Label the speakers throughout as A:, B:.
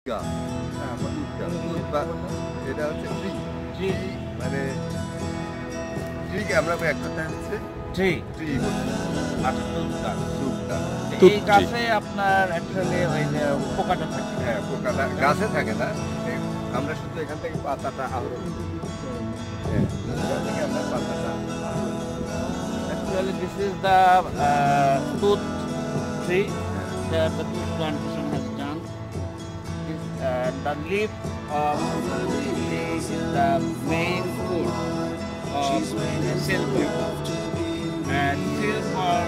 A: এটা হচ্ছে ট্রি মানে ট্রিকে আমরা একটা হচ্ছে ট্রি
B: এই গাছে আপনার অ্যাকচুয়ালি ওই যে পোকাটা থাকে।
A: হ্যাঁ, পোকাটা গাছে থাকে না, আমরা শুধু এখান থেকে পাতাটা আহরণ করি। আমরা পাতাটা
B: actually this is the tooth tree that the tooth plantation has done. The leaf of is the main food of silkworm, and silkworm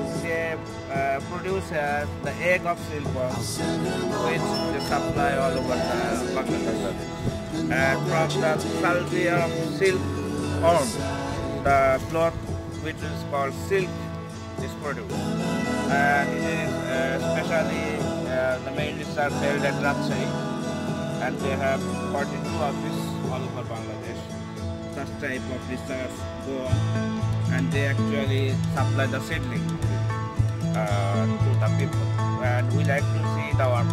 B: produces the egg of silkworm, which they supply all over Bangladesh. And from the salvia of silkworm, the cloth which is called silk is produced. And it is especially the main research held at Rajshahi, and they have 42 offices all over Bangladesh. Such type of research go on, and they actually supply the seedling to the people. And we like to see the work.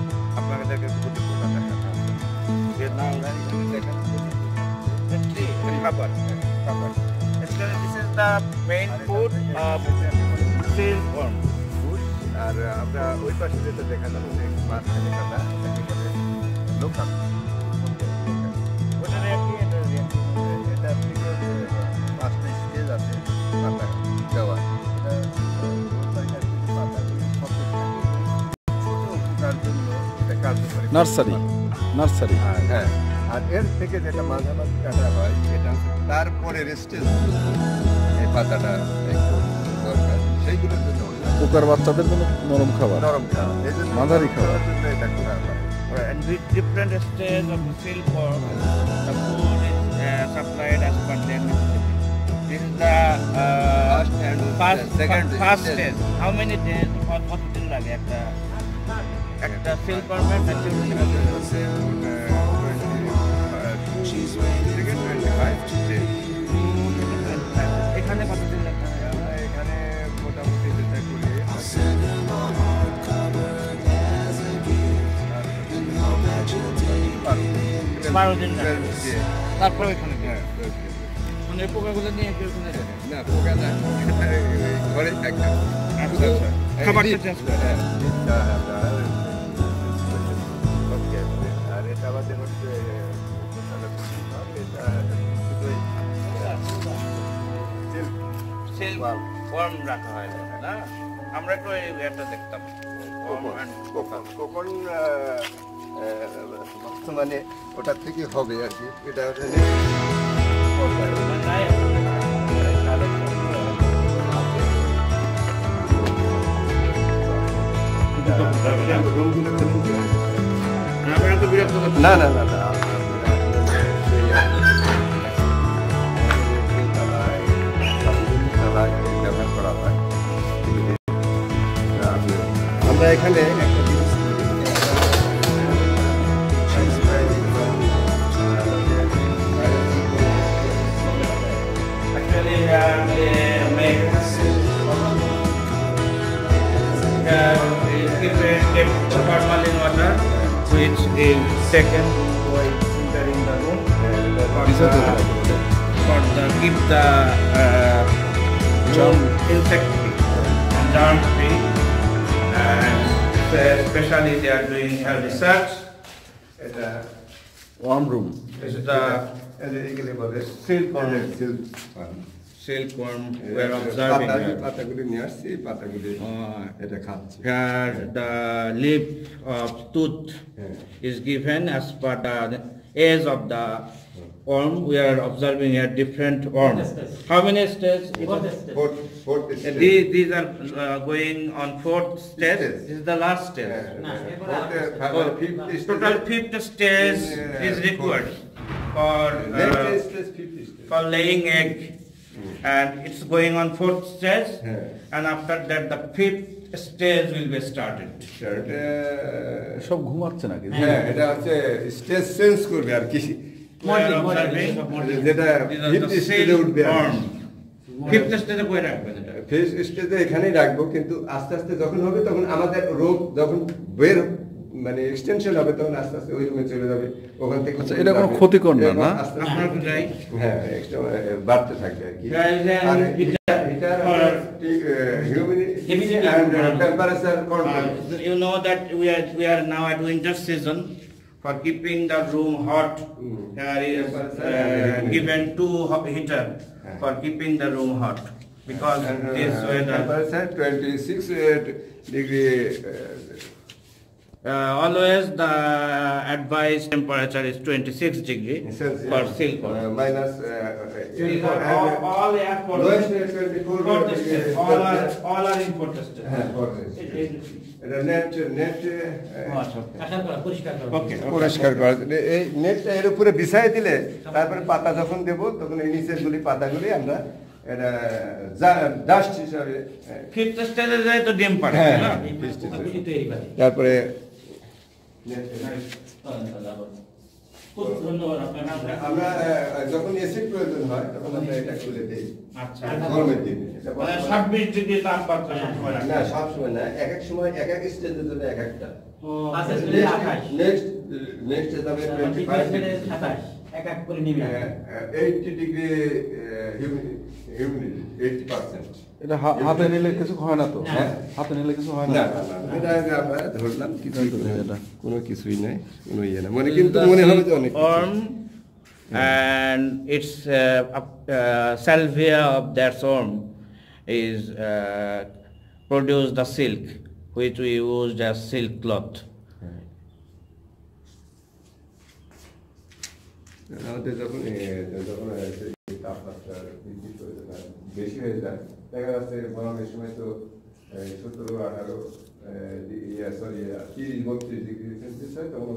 B: The tree, the rubber. Actually, this is the main food of silkworm.
A: আর আমরা ওই পাশে যেটা দেখালাম মাঝখানে কাটা local এটা পাঁচটা stage আছে পাতা দেওয়া।
B: নার্সারি
A: হ্যাঁ, আর এর থেকে যেটা মাঝামাঝি কাটা হয় সেটা তারপরে স্টেজ এই পাতাটা একটু দরকার, সেইগুলোর জন্য
B: পোকার বাচ্চাদের জন্য নরম খাবার, মাঝারি খাবার। And with different stages of the silkworm, the food is supplied as per their necessity. This is the first stage. How many days? কতদিন লাগে একটা silkworm-এর maturity? এখানে কতদিন লাগে?
A: এখানে মোটামুটি যেটা করি
B: 12 দিন লাগে। তারপরে এখানে মানে পোকাগুলো নিয়ে কেউ
A: না, পোকা না, ঘরে একটা
B: খাবারটা চেঞ্জ করে।
A: আর এটা আমাদের হচ্ছে
B: silkworm রাখা হয় না, আমরা একটু এটা দেখতাম
A: কোকন বর্তমানে ওটার থেকে হবে আর কি। এটা না না না না ব্যবহার করা হয়। আমরা এখানে একটা জিনিস
B: formalin water, which is taken while entering the room for the keep the room insect free and germ free. And especially they are doing research.
A: এটা
B: Warm room. This is the
A: এগুলো বলে
B: silkworm we are observing here.
A: পাতাগুলি নিয়ে আসছি, পাতাগুলি এটা খাচ্ছি।
B: Here the leaf of tooth is given as per the age of the worm. We are observing here different worms. How many stages?
A: Fourth stage.
B: These are going on fourth stage. This is the last stage. Total fifth stage is required for laying egg. And it's going on fourth stage, and after that the fifth stage will be started.
C: সব ঘুমাচ্ছে নাকি?
A: হ্যাঁ, এটা হচ্ছে stage change করবে আর কি, যেটা fifth স্টেজে উঠবে।
B: ফিফথ স্টেজে কই রাখবেন? এটা
A: ফিফথ স্টেজে এখানেই রাখবো, কিন্তু আস্তে আস্তে যখন হবে তখন আমাদের রোগ যখন বের মানে এক্সটেনশন হবে তখন আস্তে আস্তে ওই রুমে চলে যাবে ওখান থেকে
C: আচ্ছা, এটা কোনো ক্ষতিকর না, না?
A: হ্যাঁ এক্সট্রা বাড়তে থাকবে আর কি আর heater humidity and temperature control.
B: You know that we are now at winter season. For keeping the room hot, there is given 2 heater for keeping the room hot because this weather.
A: Temperature 26 degree.
B: Always the advised temperature is 26 degree for silk.
A: Minus
B: all air
A: lowest 24
B: tested. All are import tested.
A: পরিষ্কার করা এই নেটটা এর উপরে বিছাই দিলে তারপরে পাতা যখন দেব তখন এই নিচের গুলি পাতাগুলি আমরা এটা ডাস্ট হিসাবে
B: ফিফথ স্টেজে যায় তো ডিম পারে না
A: তারপরে আমরা যখন এসিড প্রয়োজন হয় তখন আমরা এটা খুলে দেই
B: আচ্ছা
A: গরমের দিনে
B: 26 ডিগ্রি তাপমাত্রা সবসময়
A: না সব সময় না এক এক সময় এক এক স্টেজের জন্য এক একটা
D: আচ্ছা
A: নেক্সট যাবে 25
D: 27 এক এক করে নিবে
A: 80 ডিগ্রি হিউমিডিটি 80%।
C: এটা হাতে নিলে কিছু হয় না তো? হাতে নিলে কিছু হয় না?
A: না এটা আমরা ধরলাম কিছুই এটা কোনো কিছুই নাই কোনো ইয়ে না মানে কিন্তু মনে হবে যে অনেক
B: and its salvia of that swarm is produce the silk which we used as silk cloth.
A: আমাদের যখন তাপমাত্রা বেশি হয়ে যায় দেখা যাচ্ছে গরমের সময় তো 17-18 সরি 30-32 ডিগ্রি সেলসিয়াস হয় তখন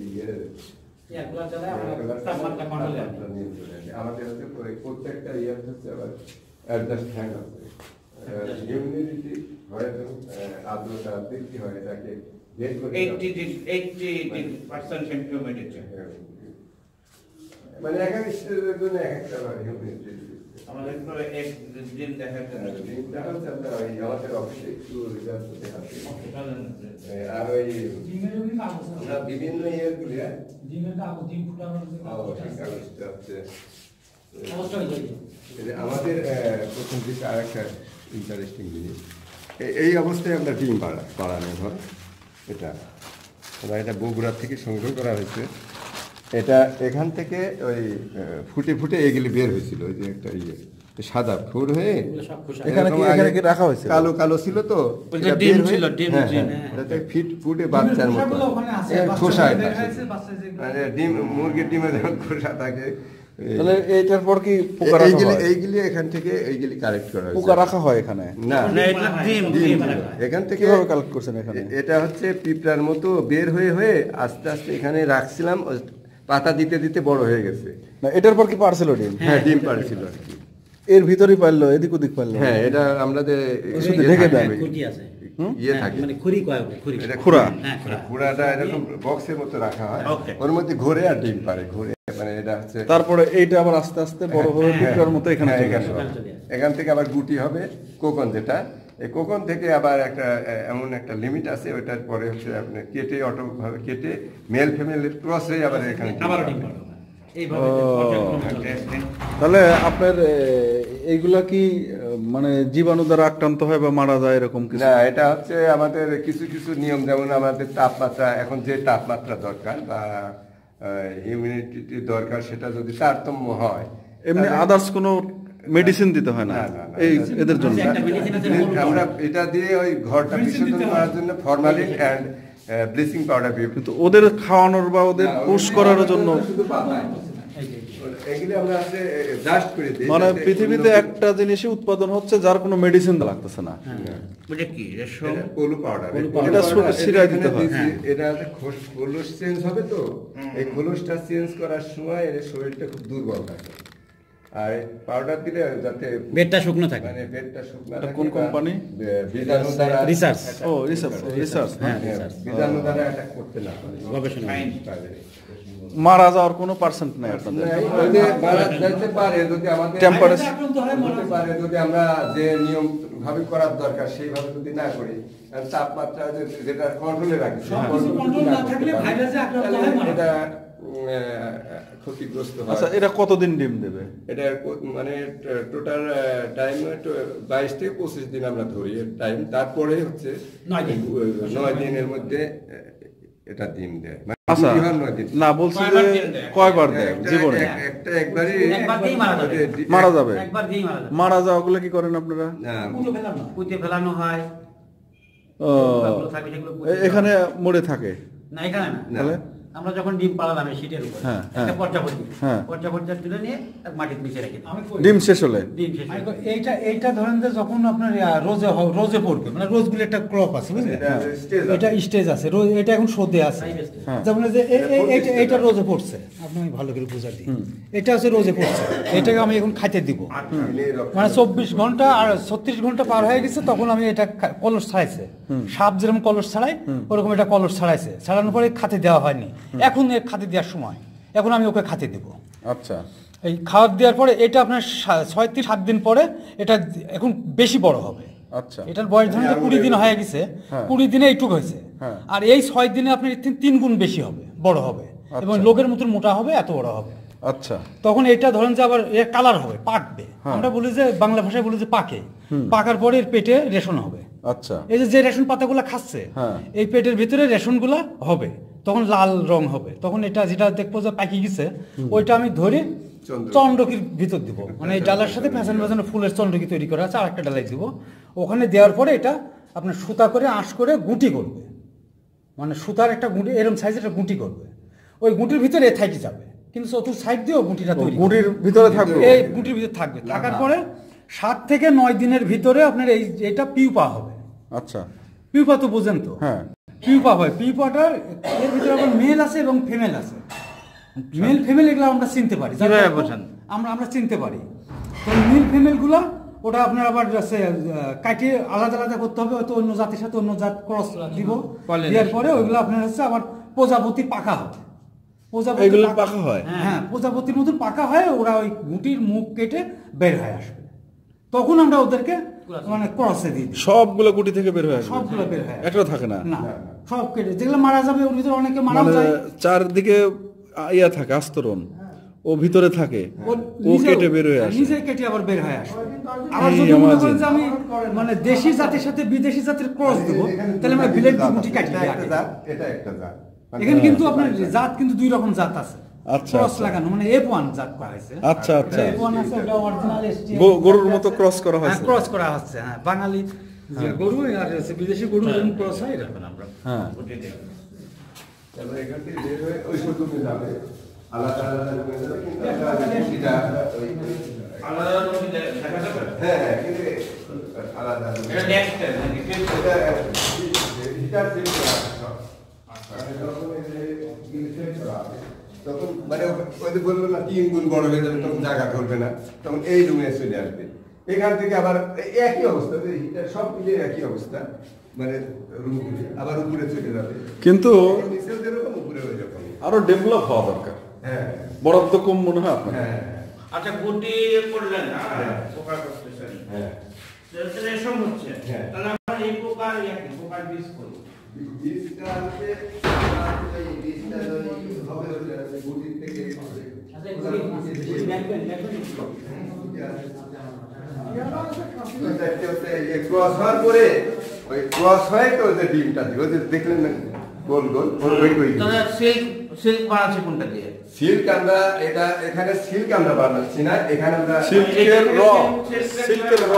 A: আমাদের হচ্ছে প্রত্যেকটা ইয়ার হচ্ছে আবার অ্যাডজাস্ট ফ্যান আছে হিউমিডিটি হয় আর্দ্রতা বৃদ্ধি হয় এটাকে
B: 80% humidity.
A: মানে এক এক স্টেজের জন্য এক একটা হিউমিডিটি
B: আমাদের তো এক দিন দেখা
A: যাচ্ছে আমাদের অফিসে একটু রেজাল্ট করতে হবে আর ওই বিভিন্ন ইয়ের গুলি আমাদের প্রথম দিকে আর একটা ইন্টারেস্টিং জিনিস এই অবস্থায় আমরা ডিম বাড়ানো হয় এটা বগুড়া থেকে সংগ্রহ করা হয়েছে এটা এখান থেকে ওই ফুটে ফুটে এগুলি বের হয়েছিল ওই যে একটা ইয়ে সাদা ফুল হয়ে
C: এখানে কি রাখা হয়েছে
A: কালো কালো ছিল তো
B: ডিম ছিল ডিম
A: এটাতে ফুটে বাচ্চার মতো খোসা এটা মানে ডিম মুরগির ডিমে যখন খোসা থাকে
C: তাহলে এইটার পর কি পোকা রাখা হয়
A: এইগুলি এখান থেকে এইগুলি কালেক্ট করা হয়
C: পোকা রাখা হয় এখানে
A: না
B: এটা ডিম
A: এখান থেকে
C: কিভাবে কালেক্ট করছেন এখানে
A: এটা হচ্ছে পিঁপড়ার মতো বের হয়ে হয়ে আস্তে আস্তে এখানে রাখছিলাম পাতা দিতে দিতে বড় হয়ে গেছে
C: না এটার পর কি পারছিল ডিম
A: হ্যাঁ ডিম পারছিল আর কি
C: এর ভিতরই পারলো এদিক ওদিক পারলো
A: হ্যাঁ এটা আমাদের
C: ঢেকে দেয়
A: ইয়ে থাকে
D: মানে খুরি কয় খুরি
A: এটা
C: খুরা
A: খুরাটা এরকম বক্সের মতো রাখা হয় ওর মধ্যে ঘুরে আর ডিম পারে ঘুরে মানে এটা হচ্ছে
C: তারপরে এইটা আবার আস্তে আস্তে বড় হয়ে পিঁপড়ার মতো এখানে
A: এখান থেকে আবার গুটি হবে কোকন যেটা এই কোকন থেকে আবার একটা এমন একটা লিমিট আছে ওইটার পরে হচ্ছে আপনি কেটে অটোভাবে কেটে মেল ফিমেল ক্রস হয়ে আবার এখানে
C: তাহলে আপনার এইগুলা কি মানে জীবাণু দ্বারা আক্রান্ত হয় বা মারা যায় এরকম কিছু
A: না এটা হচ্ছে আমাদের কিছু কিছু নিয়ম যেমন আমাদের তাপমাত্রা এখন যে তাপমাত্রা দরকার বা হিউমিডিটি দরকার সেটা যদি তারতম্য হয়
C: এমনি আদার্স কোনো মেডিসিন দিতে হয় না এই এদের জন্য
A: আমরা এটা দিয়ে ওই ঘরটা বিশোধন করার জন্য ফরমালিন এন্ড ব্লিচিং পাউডার
C: কিন্তু ওদের খাওয়ানোর বা ওদের পুশ করার জন্য
A: এগুলি আমরা আছে জাস্ট করে দিই
C: মানে পৃথিবীতে একটা জিনিসই উৎপাদন হচ্ছে যার কোনো মেডিসিন লাগতেছে না
B: এটা কি
A: পলু পাউডার
C: এটা ছিটাই দিতে হয়
A: এটা খোলস চেঞ্জ হবে তো এই খোলসটা চেঞ্জ করার সময় এর শরীরটা খুব দুর্বল থাকে আর পাউডার দিলে যাতে
D: বেডটা শুকনো থাকে
A: মানে বেডটা শুকনো থাকে
C: কোন কোম্পানি
A: বীজাণু দ্বারা
D: রিসার্চ
C: রিসার্চ
A: হ্যাঁ বীজাণু দ্বারা অ্যাটাক করতে না পারে
D: গবেষণা
C: মারা যাওয়ার কোনো পার্সেন্ট নাই আপনাদের
A: মারা যেতে পারে যদি আমাদের
C: টেম্পারেচার
A: হতে পারে যদি আমরা যে নিয়ম ভাবে করার দরকার সেইভাবে যদি না করি আর তাপমাত্রা যেটা কন্ট্রোলে রাখে,
D: সবকিছু control না থাকলে ভাইরাসে আক্রান্ত হয় মারা
A: এটা
D: যায়।
A: ক্ষতিগ্রস্ত হয়।
C: আচ্ছা, এটা কতদিন ডিম দেবে?
A: এটা মানে টোটাল টাইম 22 থেকে 25 দিন আমরা ধরি টাইম, তারপরে হচ্ছে 9 দিনের মধ্যে এটা ডিম দেয়। মানে
C: আচ্ছা,
A: 9 দিন
C: না বলছি যে কয়বার দেয় জীবনে?
A: একবার
D: দিয়েই মারা যাবে।
C: মারা যাবে?
D: একবার দিয়েই মারা যাবে।
C: মারা যাওয়াগুলো কি করেন আপনারা?
D: পুঁতে ফেলানো হয়।
C: ও,
D: যেগুলো থাকে সেগুলো পুঁতে
C: এখানে মরে থাকে?
D: না, এখানে না।
C: তাহলে
D: আমরা যখন ডিম পাড়ালাম এই শীটের উপর,
C: হ্যাঁ,
D: একটা
C: হ্যাঁ।
D: পর্যাপর্যা
C: হ্যাঁ।
D: পর্যাপর্যা তুলে নিয়ে তার মাটির নিচে রেখে দিই।
C: ডিম শেষ হলে?
D: ডিম শেষ হয়ে গেলে।
E: এইটা ধরেন যে যখন আপনার রোজে পড়বে, মানে রোজগুলো একটা ক্রপ আছে বুঝলেন, এটা স্টেজ আছে, এটা এখন সদে আছে,
C: হ্যাঁ।
E: যেমন যে এইটা রোজে পড়ছে, আপনি আমি ভালো করে বুঝা দিই, এটা হচ্ছে রোজে পড়ছে, এটাকে আমি এখন খাইতে দিব, মানে 24 ঘন্টা আর 36 ঘন্টা পার হয়ে গেছে, তখন আমি এটা কলস ছাড়াইছে, সাপ যেরকম কলস ছাড়াই ওরকম এটা কলস ছাড়াইছে, ছাড়ানোর পরে খাতে দেওয়া হয়নি, এখন এর খাতে দেওয়ার সময়, এখন আমি ওকে খাতে দিব।
C: আচ্ছা,
E: এই খাওয়ার দেওয়ার পরে এটা আপনার 6 থেকে 7 দিন পরে এটা এখন বেশি বড় হবে।
C: আচ্ছা,
E: এটার বয়স ধরুন 20 দিন হয়ে গেছে, 20 দিনে এইটুক হয়েছে,
C: হ্যাঁ।
E: আর এই 6 দিনে আপনার 3 গুণ বেশি হবে, বড় হবে, এবং লোকের মতন মোটা হবে, এত বড় হবে।
C: আচ্ছা,
E: তখন এটা ধরেন যে আবার এর কালার হবে, পাকবে, আমরা বলি যে বাংলা ভাষায় বলি যে পাকে, পাকার পরে এর পেটে রেশন হবে।
C: আচ্ছা,
E: এই যে রেশন পাতাগুলো খাচ্ছে,
C: হ্যাঁ।
E: এই পেটের ভিতরে রেশনগুলো হবে, তখন লাল রং হবে, তখন এটা যেটা দেখবো যে পাকি গেছে, ওইটা আমি ধরে চন্দ্রকির ভিতর দিব, মানে এই ডালার সাথে পেঁচানো পেঁচানো ফুলের চন্দ্রকি তৈরি করা আছে, আরেকটা ডালাই দিব, ওখানে দেওয়ার পরে এটা আপনার সুতা করে আঁশ করে গুটি করবে, মানে সুতার একটা গুটি এরকম সাইজের একটা গুটি করবে, ওই গুটির ভিতরে থাকি যাবে, কিন্তু চতুর্থ সাইড দিয়েও গুটিটা তৈরি
C: গুটির ভিতরে থাকবে?
E: এই গুটির ভিতরে থাকবে, থাকার পরে 7 থেকে 9 দিনের ভিতরে আপনার এটা পিউপা হবে।
C: আচ্ছা,
E: পিউপা তো বোঝেন তো?
C: হ্যাঁ।
E: পিউপা হয়, পিউপাটার এর ভিতরে আবার মেল আছে এবং ফিমেল আছে, মেল ফিমেল এগুলো আমরা চিনতে পারি,
D: কিভাবে বোঝেন?
E: আমরা চিনতে পারি, তো মেল ফিমেল গুলা ওটা আপনার আবার কাটিয়ে আলাদা আলাদা করতে হবে, হয়তো অন্য জাতির সাথে অন্য জাত ক্রস দিব, দেওয়ার পরে ওইগুলো আপনার হচ্ছে আবার প্রজাপতি পাকা হবে,
C: এগুলো পাকা হয়?
E: হ্যাঁ, প্রজাপতির মতো পাকা হয়, ওরা ওই গুটির মুখ কেটে বের হয়ে আসবে, তখন আমরা ওদেরকে মানে ক্রসে দিই,
C: সবগুলো গুটি থেকে বের হয়ে আসবে?
E: সবগুলো বের হয়ে আসবে,
C: একটা থাকে না?
E: না, সব কেটে, যেগুলো মারা যাবে ওর ভিতরে অনেকে মারা
C: মানে
E: যায়,
C: চারদিকে ইয়া থাকে, আস্তরণ, ও ভিতরে থাকে, ও কেটে বের হয়ে আসে,
E: নিজে কেটে আবার বের হয়ে আসে। আবার যদি মনে করেন যে আমি মানে দেশি জাতির সাথে বিদেশি জাতের ক্রস দেব, তাহলে আমরা বিলেট গুটি কাটি দিই আগে।
A: এটা একটা জাত,
E: এখানে কিন্তু আপনার জাত কিন্তু 2 রকম জাত আছে,
C: আচ্ছা,
E: ক্রস লাগানো, মানে F1 জাত করা হয়েছে।
C: আচ্ছা, আচ্ছা,
E: F1 আছে, ওটা অরিজিনাল এসটি,
C: গরুর মতো ক্রস করা হয়েছে?
E: ক্রস করা হচ্ছে, হ্যাঁ, বাঙালি যে গরু আর বিদেশি গরু যেরকম ক্রস হয় এরকম আমরা,
C: হ্যাঁ।
A: তারপরে এখান থেকে বের হয়ে ওই পর্যন্ত যাবে, আলাদা আলাদা রুমে যাবে, কিন্তু আমরা গুটিটা
B: আলাদা রুমে দেখা যাবে?
A: হ্যাঁ, কিন্তু আলাদা রুমে
B: এটা নেক্সট টাইম নাকি?
A: এটা হিটার সেট করা আছে সব। মানে যখন এই যে গিল সেট করা আছে, তখন মানে ওই যে বললো না 3 গুণ বড় হয়ে যাবে, তখন জায়গা ধরবে না, তখন এই রুমে চলে আসবে। এখান থেকে আবার একই অবস্থা, হিটার সব মিলে একই অবস্থা, মানে রুমগুলি আবার উপরে চলে যাবে,
C: কিন্তু
A: নিচেও যেরকম উপরে হয়ে যাবে।
C: আরো ডেভেলপ হওয়া দরকার,
A: হ্যাঁ,
C: বরাদ্দ কম মনে হয় আপনার?
A: হ্যাঁ,
B: আচ্ছা, গুটি করলেন না, পোকা করতেছেন,
A: হ্যাঁ,
B: রেশম হচ্ছে,
A: হ্যাঁ।
B: তাহলে আমরা এই পোকার পোকার বীজ করি,
A: বীজটা হচ্ছে এই বীজটা যদি হবে গুটির থেকে ক্রস হওয়ার পরে ওই ক্রস হয় তো যে ডিমটা দিল, যে দেখলেন না গোল গোল,
B: তাহলে সিল্ক বানাচ্ছে কোনটা দিয়ে?
A: সিল্ক আমরা এটা এখানে সিল্ক আমরা বানাচ্ছি না, এখানে আমরা
C: সিল্কের র, সিল্কের র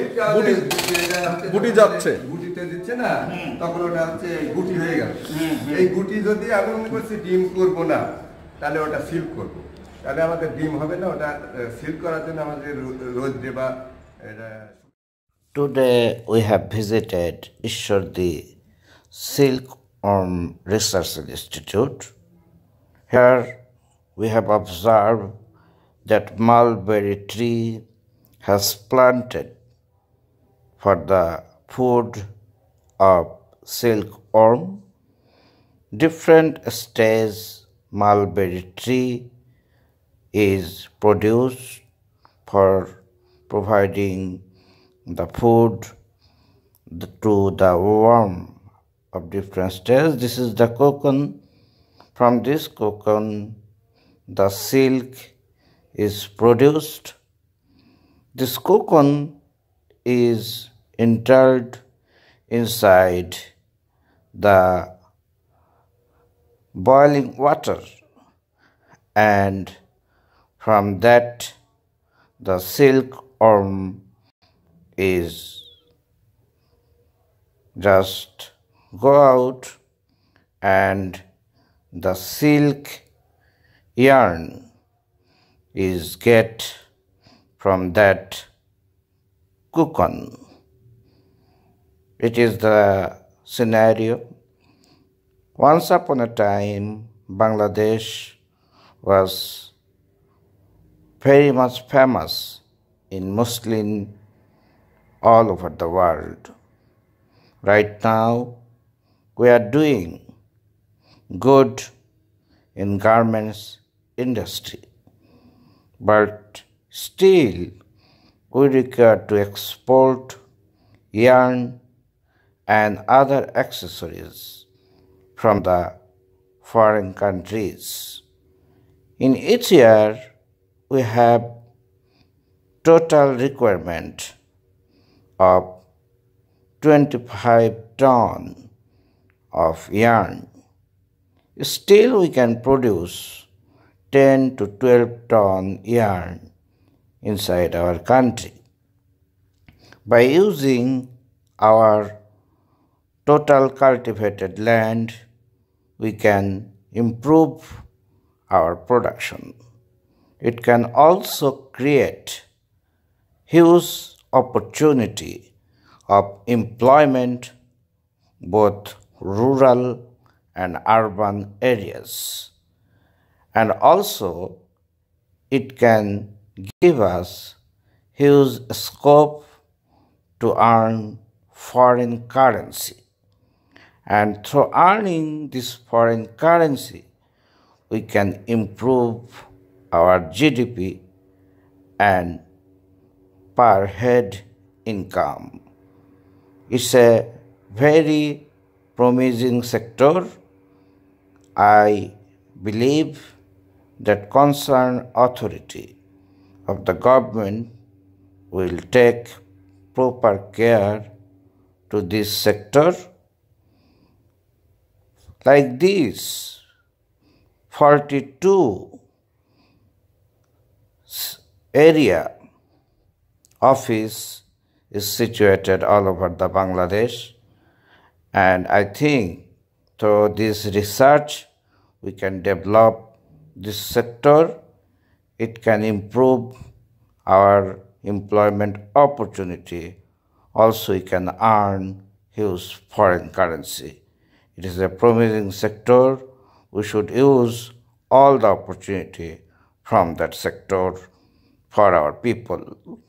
C: গুটি যাচ্ছে,
A: গুটিতে দিচ্ছে না, তখন ওটা হচ্ছে গুটি হয়ে গেল। এই গুটি যদি আমি মনে করছি ডিম করবো না, তাহলে ওটা সিল্ক করবো, তাহলে আমাদের ডিম হবে না, ওটা সিল্ক করার জন্য আমাদের রোজ দেবা এটা।
F: Today we have visited Ishwardi Silkworm Research Institute. Here we have observed that mulberry tree has planted for the food of silkworm. Different stage mulberry tree is produced for providing the food to the worm of different stages. This is the cocoon. From this cocoon, the silk is produced. This cocoon is entered inside the boiling water, and from that the silkworm is just go out, and the silk yarn is get from that cocoon. It is the scenario. Once upon a time, Bangladesh was very much famous in muslin all over the world. Right now, we are doing good in garments industry, but still we require to export yarn and other accessories from the foreign countries. In each year, we have total requirement of 25 ton of yarn. Still, we can produce 10 to 12 ton yarn inside our country. By using our total cultivated land, we can improve our production. It can also create huge opportunity of employment, both rural and urban areas. And also, it can give us huge scope to earn foreign currency. And through earning this foreign currency, we can improve our GDP and per head income. It's a very promising sector. I believe that concerned authority of the government will take proper care to this sector. Like this, 42 area office is situated all over the Bangladesh, and I think through this research we can develop this sector. It can improve our employment opportunity. Also, we can earn huge foreign currency. It is a promising sector. We should use all the opportunity from that sector for our people.